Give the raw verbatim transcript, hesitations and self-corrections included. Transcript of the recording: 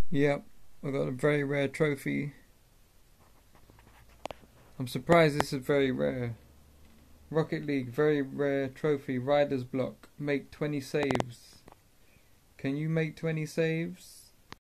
Yep, I got a very rare trophy. I'm surprised this is very rare. Rocket League, very rare trophy. Rider's block. Make twenty saves. Can you make twenty saves?